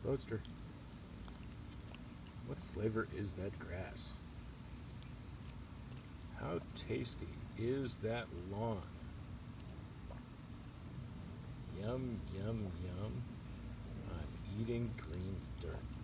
Roadster. What flavor is that grass? How tasty is that lawn? Yum, yum, yum. I'm eating green dirt.